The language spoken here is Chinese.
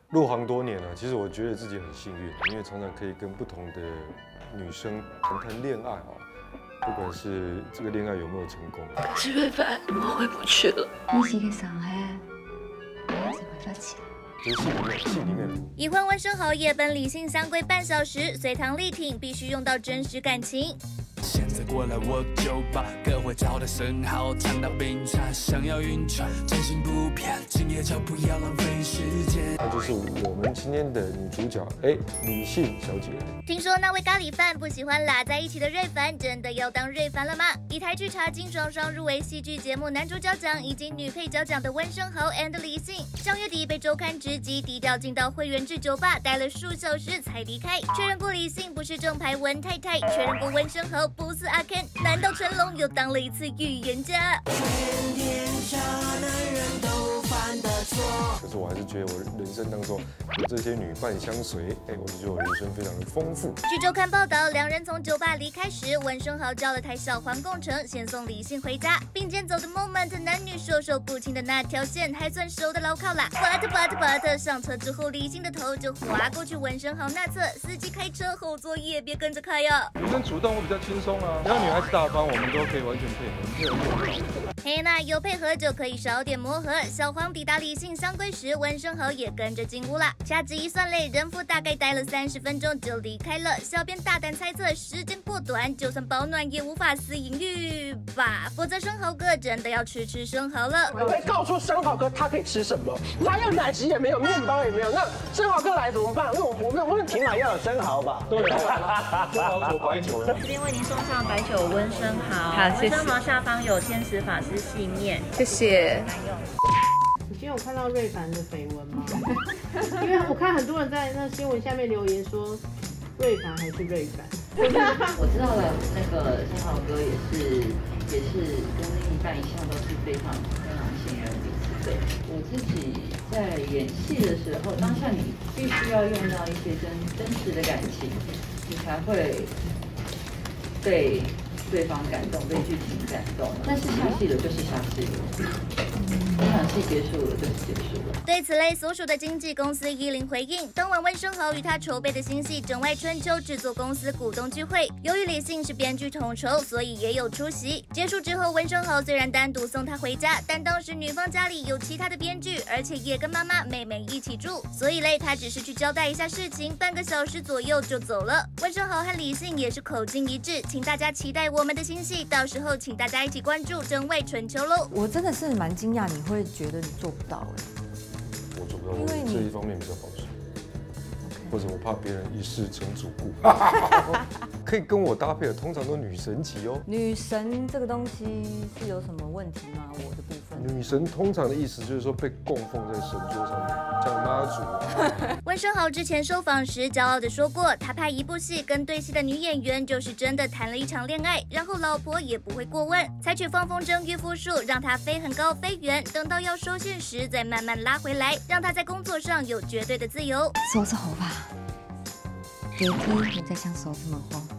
入行多年了，其实我觉得自己很幸运，因为常常可以跟不同的女生谈恋爱啊，不管是这个恋爱有没有成功。 是瑞凡，我回不去了。 你是个上海，我是会发起来。 这戏里面， 已婚温升豪夜奔理性相归半小时，随堂力挺必须用到真实感情。 现在过来我就把歌会找的生蚝唱到冰茶，想要晕船，真心不骗，今夜就不要浪费时间。 那就是我们今天的女主角，李信小姐。 听说那位咖喱饭不喜欢拉在一起的瑞凡，真的要当瑞凡了吗？以台剧茶金双双入围戏剧节目男主角奖以及女配角奖的温升豪 and 李信，上月底被周刊直击低调进到会员制酒吧待了数小时才离开，确认过李信不是正牌温太太，确认过温升豪 不是阿 Ken， 难道成龙又当了一次预言家？ 全天下男人都犯的错。 可是我还是觉得我人生当中有这些女伴相随，我就觉得我人生非常的丰富。 据周刊报道，两人从酒吧离开时，温升豪叫了台小黄共乘，先送李信回家，并肩走的 moment， 男女授受不亲的那条线还算熟的牢靠啦。but 上车之后，李信的头就滑过去温升豪那侧，司机开车后座也别跟着开呀。 女生主动会比较轻松啊，只要女孩子大方，我们都可以完全配合。 嘿，那有配合就可以少点磨合。小黄抵达理性相归时，温升豪也跟着进屋啦。掐指一算累，人夫大概待了30分钟就离开了。小编大胆猜测，时间过短，就算保暖也无法私隐欲吧，否则生蚝哥真的要吃生蚝了。 我会告诉生蚝哥他可以吃什么，他要奶昔也没有，面包也没有，那生蚝哥来怎么办？因为我没有问题， 起码要有生蚝吧？ 对，生蚝酒、白酒。 这边为您送上白酒温升蚝， 好，谢谢。 温升蚝下方有天使法师细面， 谢谢。 你今天有看到瑞凡的绯闻吗？因为我看很多人在那新闻下面留言说，瑞凡还是瑞凡。 我知道了，那个生蚝哥也是跟另一半一向都是非常信任彼此的。我自己在演戏的时候，当下你必须要用到一些真实的感情，你才会被对方感动，被剧情感动。但是下戏了就是下戏了，这场戏结束了就是结束了。 对此类所属的经纪公司依林回应，当晚温升豪与他筹备的新戏《整外春秋》制作公司股东聚会，由于李信是编剧统筹，所以也有出席。结束之后，温升豪虽然单独送他回家，但当时女方家里有其他的编剧，而且也跟妈妈、妹妹一起住，所以他只是去交代一下事情，半个小时左右就走了。温升豪和李信也是口径一致，请大家期待我们的新戏，到时候请大家一起关注《整外春秋》喽。 我真的是蛮惊讶，你会觉得你做不到我做不到，我这一方面比较保守，或者我怕别人一世成主顾。可以跟我搭配的，通常都女神级哦。 女神这个东西是有什么问题吗？我的部分， 女神通常的意思就是说被供奉在神桌上面，像妈祖啊。 温升豪之前受访时骄傲地说过，他拍一部戏跟对戏的女演员就是真的谈了一场恋爱，然后老婆也不会过问，采取放风筝、御夫术，让他飞很高飞远，等到要收线时再慢慢拉回来，让他在工作上有绝对的自由。 收着头发，别听你在想说什么话。